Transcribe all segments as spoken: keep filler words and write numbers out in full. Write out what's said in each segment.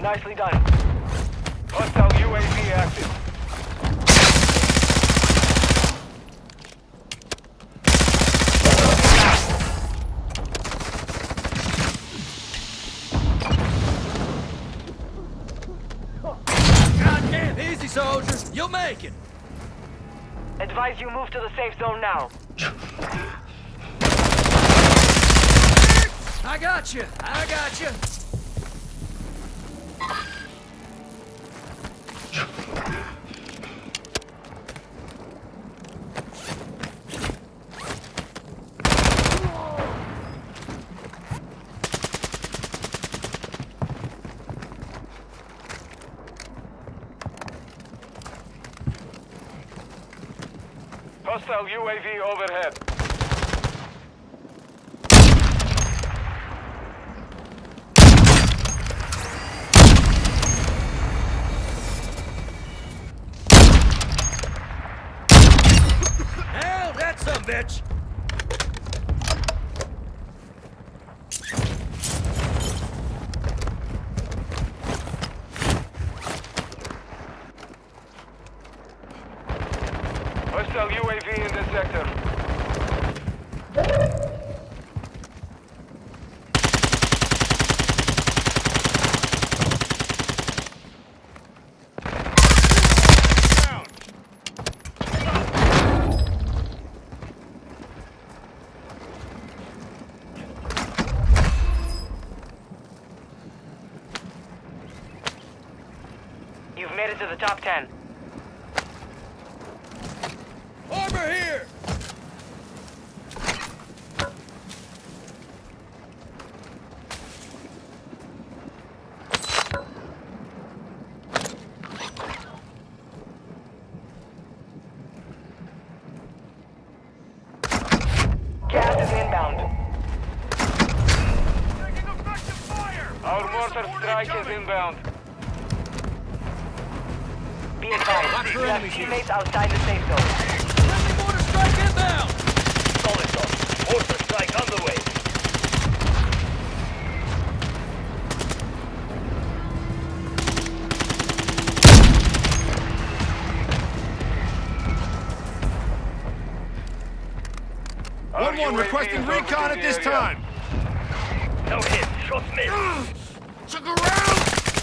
Nicely done. Hostile U A V active. Goddamn, easy, soldier. You'll make it. Advise you move to the safe zone now. I got you. I got you. Hostile U A V overhead. Hell, that's some bitch. Hostile U A V in this sector. You've made it to the top ten. Armor here. Gas is inbound. Our mortar strike is inbound. Be advised, Watch for you have enemies here. teammates outside the safe zone. Friendly mortar strike inbound. Solid dog. Mortar strike on the way. Our one one U A V requesting is recon orbiting at this the area. time. No hit. Shot missed. Took around.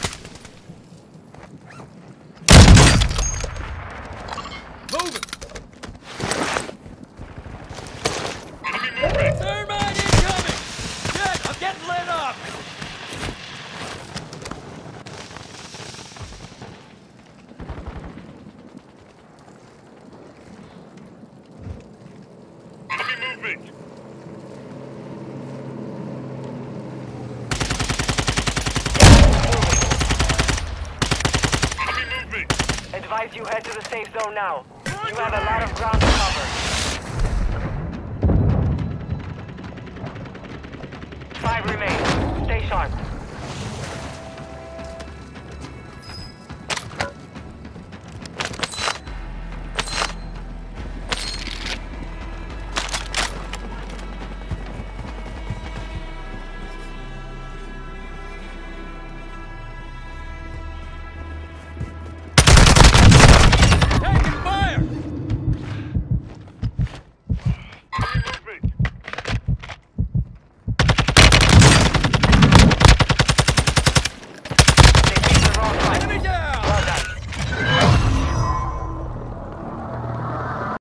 Moving. Thermite incoming. Shit, I'm getting lit up. Advise you head to the safe zone now. You have a lot of ground to cover. Five remain. Stay sharp.